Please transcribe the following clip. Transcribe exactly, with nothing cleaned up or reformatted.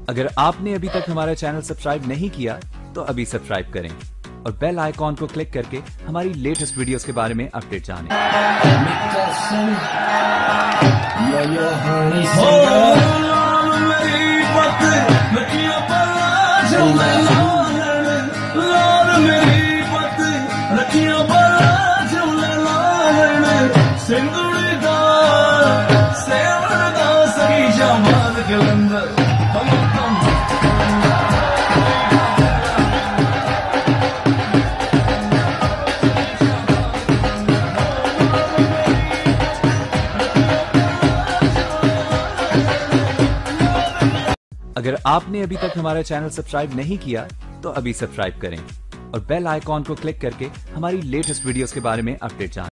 अगर आपने अभी तक हमारा चैनल सब्सक्राइब नहीं किया तो अभी सब्सक्राइब करें और बेल आइकॉन को क्लिक करके हमारी लेटेस्ट वीडियोस के बारे में अपडेट जानें। अगर आपने अभी तक हमारा चैनल सब्सक्राइब नहीं किया तो अभी सब्सक्राइब करें और बेल आइकॉन को क्लिक करके हमारी लेटेस्ट वीडियोस के बारे में अपडेट जानें।